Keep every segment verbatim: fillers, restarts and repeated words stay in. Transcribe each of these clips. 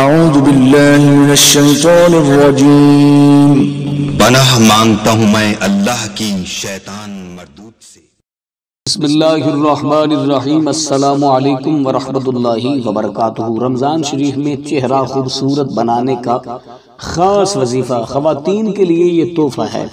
اعوذ باللہ من الشیطان الرجیم۔ پناہ مانگتا ہوں میں اللہ کی شیطان مردود سے۔ بسم اللہ الرحمن الرحیم۔ السلام علیکم ورحمۃ اللہ وبرکاتہ۔ رمضان شریف میں چہرہ خوبصورت بنانے کا خاص وظیفہ خواتین کے لیے یہ تحفہ ہے،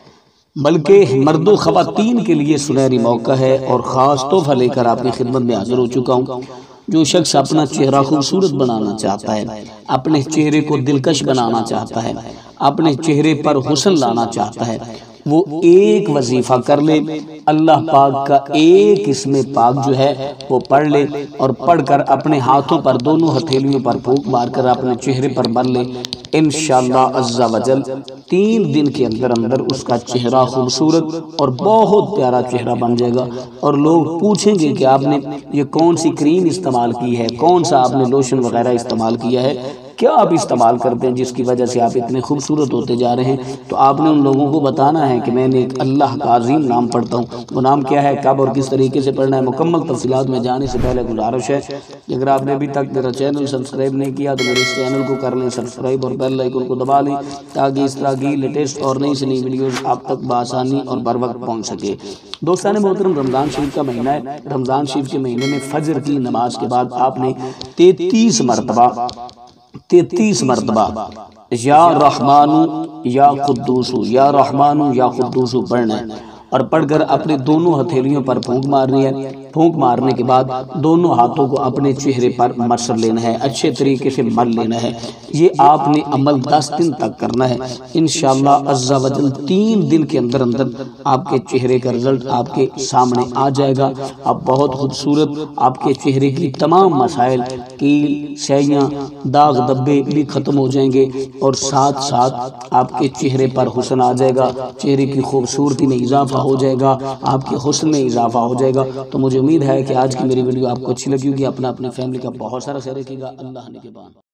بلکہ مرد و خواتین کے لیے سنہری موقع ہے، اور خاص تحفہ لے کر آپ کی خدمت میں حاضر ہو چکا ہوں۔ جو شخص اپنا چہرہ خوبصورت بنانا چاہتا ہے، اپنے چہرے کو دلکش بنانا چاہتا ہے، اپنے چہرے پر حسن لانا چاہتا ہے، وہ ایک وظیفہ کر لے، اللہ پاک کا ایک اسم پاک جو ہے وہ پڑھ لے، اور پڑھ کر اپنے ہاتھوں پر دونوں ہتھیلیوں پر پھونک مار کر اپنے چہرے پر مر لے۔ انشاءاللہ عز و جل تین دن کے اندر اندر اس کا چہرہ خوبصورت اور بہت پیارا چہرہ بن جائے گا، اور لوگ پوچھیں گے کہ آپ نے یہ کون سی کریم استعمال کی ہے، کون سا آپ نے لوشن وغیرہ استعمال کیا ہے، کیا آپ استعمال کرتے ہیں جس کی وجہ سے آپ اتنے خوبصورت ہوتے جا رہے ہیں۔ تو آپ نے ان لوگوں کو بتانا ہے کہ میں نے ایک اللہ کا عظیم نام پڑھتا ہوں، وہ نام کیا ہے، کب اور کس طریقے سے پڑھنا ہے۔ مکمل تفصیلات میں جانے سے پہلے گزارش ہے کہ اگر آپ نے ابھی تک میرا چینل سبسکرائب نہیں کیا تو میرے اس چینل کو کر لیں سبسکرائب، اور بیل آئیکن کو دبا لیں تاکہ اس طرح کی لیٹسٹ اور نئی سے نئی ویڈیوز آپ تک بآسانی اور بر وقت پہنچ سکے۔ دوستان محترم، رمضان شریف کا مہینہ ہے۔ رمضان شریف کے مہینے میں فجر کی نماز کے بعد آپ نے تینتیس مرتبہ تینتیس مرتبہ یا رحمانو یا قدوسو یا رحمانو یا قدوسو پڑھنا ہے، اور پڑھ کر اپنے دونوں ہتھیلیوں پر پھونک مارنی ہے۔ پھونک مارنے کے بعد دونوں ہاتھوں کو اپنے چہرے پر مس لینا ہے، اچھے طریقے سے مل لینا ہے۔ یہ آپ نے عمل دس دن تک کرنا ہے۔ انشاءاللہ عز و جل تین دن کے اندر اندر آپ کے چہرے کا رزلٹ آپ کے سامنے آ جائے گا۔ آپ بہت خوبصورت، آپ کے چہرے کی تمام مسائل، کیل، سیاں، داغ دبے بھی ختم ہو جائیں گے، اور ساتھ ساتھ آپ کے چہرے پر حسن آ جائے گا، چہرے کی خوبصورتی میں اضافہ ہو جائے گا، آپ کے حسن میں اضافہ ہو جائے گا۔ تو مجھے امید ہے کہ آج کی میری ویڈیو آپ کو اچھی لگی ہوگی۔ اپنا اپنے فیملی کا بہت سارا خیال رکھیے گا۔ اللہ نگہبان۔